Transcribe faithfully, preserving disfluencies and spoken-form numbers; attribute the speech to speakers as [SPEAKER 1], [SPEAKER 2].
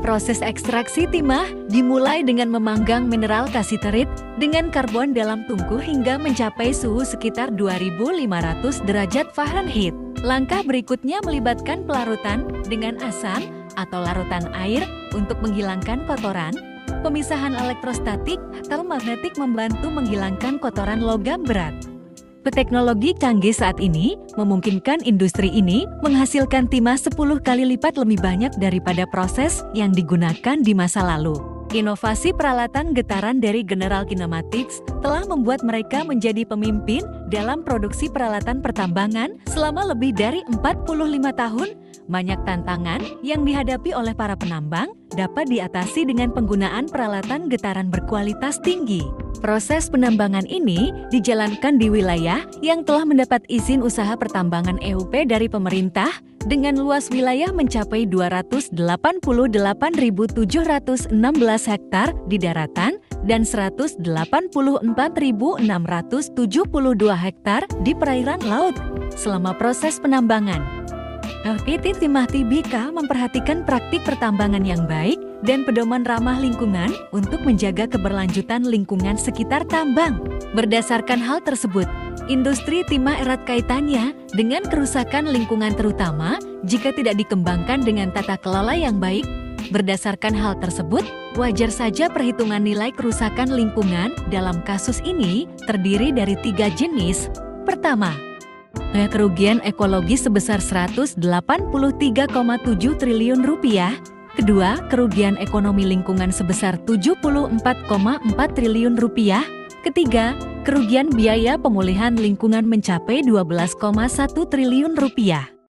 [SPEAKER 1] Proses ekstraksi timah dimulai dengan memanggang mineral kasiterit dengan karbon dalam tungku hingga mencapai suhu sekitar dua ribu lima ratus derajat Fahrenheit. Langkah berikutnya melibatkan pelarutan dengan asam atau larutan air untuk menghilangkan kotoran. Pemisahan elektrostatik atau magnetik membantu menghilangkan kotoran logam berat. Teknologi canggih saat ini memungkinkan industri ini menghasilkan timah sepuluh kali lipat lebih banyak daripada proses yang digunakan di masa lalu. Inovasi peralatan getaran dari General Kinematics telah membuat mereka menjadi pemimpin dalam produksi peralatan pertambangan selama lebih dari empat puluh lima tahun. Banyak tantangan yang dihadapi oleh para penambang dapat diatasi dengan penggunaan peralatan getaran berkualitas tinggi. Proses penambangan ini dijalankan di wilayah yang telah mendapat izin usaha pertambangan E U P dari pemerintah dengan luas wilayah mencapai dua ratus delapan puluh delapan ribu tujuh ratus enam belas hektar di daratan dan seratus delapan puluh empat ribu enam ratus tujuh puluh dua hektar di perairan laut. Selama proses penambangan, L P T Timah Tibika memperhatikan praktik pertambangan yang baik dan pedoman ramah lingkungan untuk menjaga keberlanjutan lingkungan sekitar tambang. Berdasarkan hal tersebut, industri timah erat kaitannya dengan kerusakan lingkungan terutama jika tidak dikembangkan dengan tata kelola yang baik. Berdasarkan hal tersebut, wajar saja perhitungan nilai kerusakan lingkungan dalam kasus ini terdiri dari tiga jenis. Pertama, kerugian ekologi sebesar seratus delapan puluh tiga koma tujuh triliun rupiah. Kedua, kerugian ekonomi lingkungan sebesar tujuh puluh empat koma empat triliun rupiah. Ketiga, kerugian biaya pemulihan lingkungan mencapai dua belas koma satu triliun rupiah.